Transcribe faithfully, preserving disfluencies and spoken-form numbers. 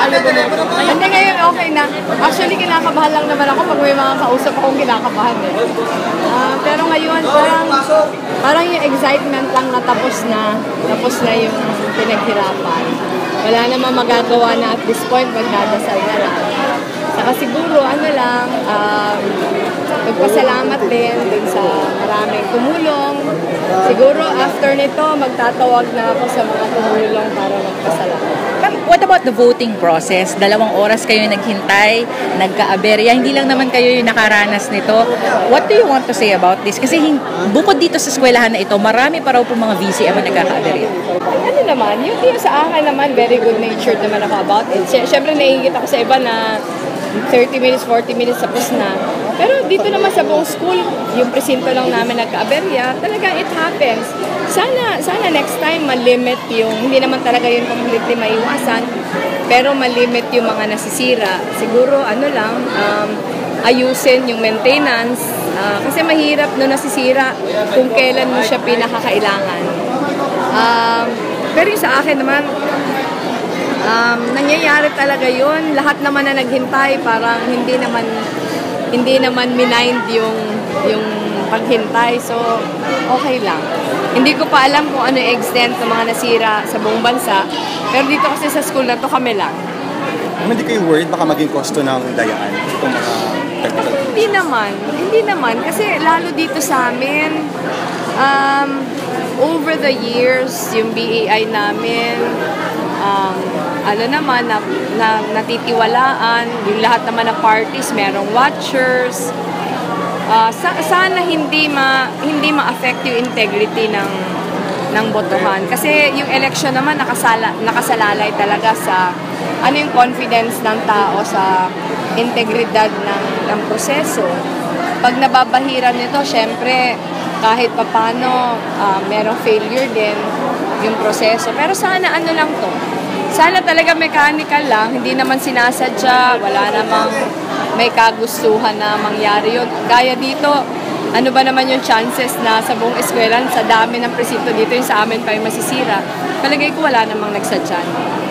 ano ba mo? Hindi ngayon, okay na. Actually, kinakabahan lang naman ako pag may mga kausap akong kinakabahan eh. Uh, pero ngayon, parang, parang yung excitement lang na tapos na, tapos na yung pinaghirapan. Wala namang magagawa na at this point, magdadasal na lang. Saka siguro, ano lang, um, magpasalamat din dun sa maraming tumulong. Siguro, after nito, magtatawag na ako sa mga tumulong para magpasalamat. Ma'am, what about the voting process? Dalawang oras kayo naghintay, nagka-aberya. Hindi lang naman kayo yung nakaranas nito. What do you want to say about this? Kasi bukod dito sa eskwelahan na ito, marami pa raw po mga V C M na nagkaka-aberya. Ano naman, yung, yung sa akin naman, very good-natured naman ako about it. Siyempre, naiingit ako sa iba na thirty minutes, forty minutes tapos na. Pero dito naman sa buong school, yung presinto lang namin nagka-aberya, talagang it happens. Sana, sana next time malimit yung, hindi naman talaga yun completely maiwasan, pero malimit yung mga nasisira. Siguro, ano lang, um, ayusin yung maintenance, uh, kasi mahirap no nasisira kung kailan mo siya pinakakailangan. Um, pero yung sa akin naman, Um, nangyayari talaga yun. Lahat naman na naghintay, parang hindi naman hindi naman minind yung yung paghintay. So, okay lang. Hindi ko pa alam kung ano yung extent ng mga nasira sa buong bansa. Pero dito kasi sa school na to kami lang. Hindi kayo worried baka maging kosto ng dayaan itong mga technical? Hindi naman. Hindi naman. Kasi lalo dito sa amin, um, over the years, yung B A I namin, um, ano naman, na, na, natitiwalaan, yung lahat naman ng parties, merong watchers. Uh, sa, sana hindi ma hindi ma-affect yung integrity ng ng botohan. Kasi yung election naman nakasala, nakasalalay talaga sa ano yung confidence ng tao sa integridad ng, ng proseso. Pag nababahiran nito, syempre, kahit papano, uh, merong failure din yung proseso. Pero sana ano lang to, sana talaga mechanical lang, hindi naman sinasadya, wala namang may kagustuhan na mangyari yun. Gaya dito, ano ba naman yung chances na sa buong eskwelahan, sa dami ng presinto dito, yung sa amin pa yung masisira. Palagay ko wala namang nagsadya.